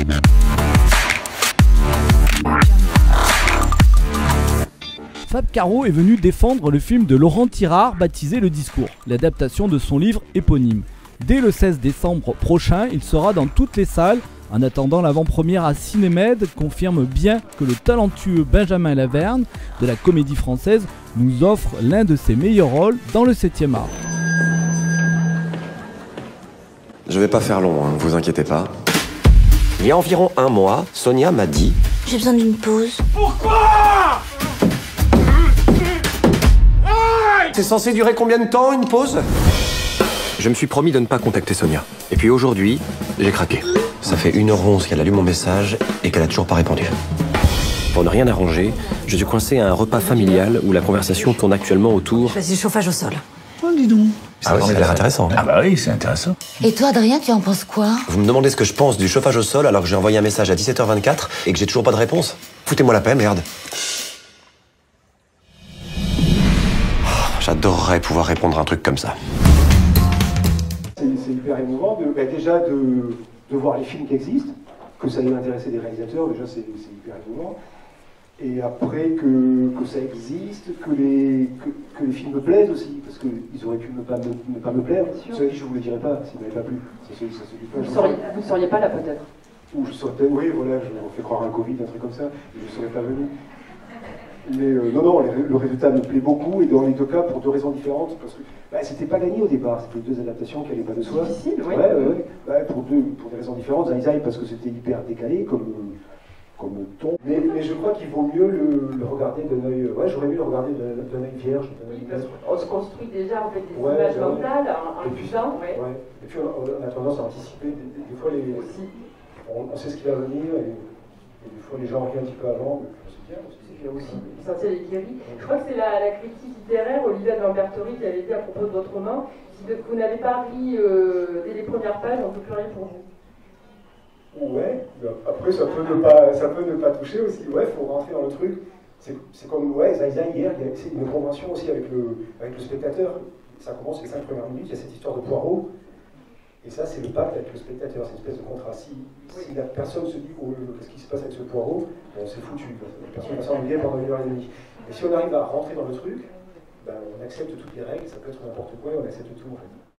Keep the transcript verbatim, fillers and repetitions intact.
Fab Caro est venu défendre le film de Laurent Tirard baptisé Le Discours, l'adaptation de son livre éponyme. Dès le seize décembre prochain, il sera dans toutes les salles. En attendant, l'avant-première à Cinémed confirme bien que le talentueux Benjamin Laverne de la Comédie Française nous offre l'un de ses meilleurs rôles dans le septième art. Je vais pas faire long, hein, vous inquiétez pas. Il y a environ un mois, Sonia m'a dit... J'ai besoin d'une pause. Pourquoi? C'est censé durer combien de temps, une pause? Je me suis promis de ne pas contacter Sonia. Et puis aujourd'hui, j'ai craqué. Ça fait une heure onze qu'elle a lu mon message et qu'elle a toujours pas répondu. Pour ne rien arranger, je suis coincé à un repas familial où la conversation tourne actuellement autour... Je choisis le chauffage au sol. Oh, dis donc. Ah oui, ça a l'air intéressant. Ah bah oui, c'est intéressant. Et toi, Adrien, tu en penses quoi? Vous me demandez ce que je pense du chauffage au sol alors que j'ai envoyé un message à dix-sept heures vingt-quatre et que j'ai toujours pas de réponse? Foutez-moi la paix, merde. J'adorerais pouvoir répondre à un truc comme ça. C'est hyper émouvant de, bah déjà de, de voir les films qui existent, que ça ait intéressé des réalisateurs, déjà c'est hyper émouvant. Et après que, que ça existe, que les, que, que les films me plaisent aussi, parce qu'ils auraient pu ne pas me, ne pas me plaire. Cela dit, je ne vous le dirais pas, s'ils ne m'avaient pas plu. Ça se, ça se dit pas. Vous ne seriez, vous seriez pas là peut-être? Ou je serais peut-être, oui, voilà, je me fais croire un Covid, un truc comme ça, et je ne serais pas venu. Mais euh, non, non, le résultat me plaît beaucoup, et dans les deux cas, pour deux raisons différentes, parce que bah, c'était pas gagné au départ, c'était deux adaptations qui n'allaient pas de soi. Difficile, oui. Ouais, ouais, ouais. Bah, pour, deux, pour des raisons différentes, Zai Zai parce que c'était hyper décalé comme, comme ton. Mais, mais je crois qu'il vaut mieux le, le regarder d'un œil. Ouais, j'aurais mieux le regarder d'un œil vierge. Oui, parce qu'on se construit déjà en fait des ouais, images ouais, mentales en disant. Ouais. Ouais. Et puis on, on a tendance à anticiper des, des, des fois les. Aussi. On, on sait ce qui va venir et, et des fois les gens arrivent un petit peu avant. C'est bien aussi. Aussi, Essentiel et Thierry. Je crois que c'est la, la critique littéraire, Olivia de Lambertori, qui avait dit à propos de votre roman, si de, vous n'avez pas ri euh, dès les premières pages, on ne peut plus rien pour vous. Ouais, après ça peut ne pas, ça peut ne pas toucher aussi. Ouais, il faut rentrer dans le truc. C'est comme, ouais, Zai Zai hier, c'est une convention aussi avec le, avec le spectateur. Ça commence les cinq premières minutes, il y a cette histoire de poireaux. Et ça, c'est le pacte avec le spectateur, c'est une espèce de contrat. Si, si la personne se dit oh, qu'est-ce qui se passe avec ce poireau, bon, c'est foutu. La personne va s'ennuyer pendant une heure et demie. Et si on arrive à rentrer dans le truc, ben, on accepte toutes les règles, ça peut être n'importe quoi et on accepte tout en fait.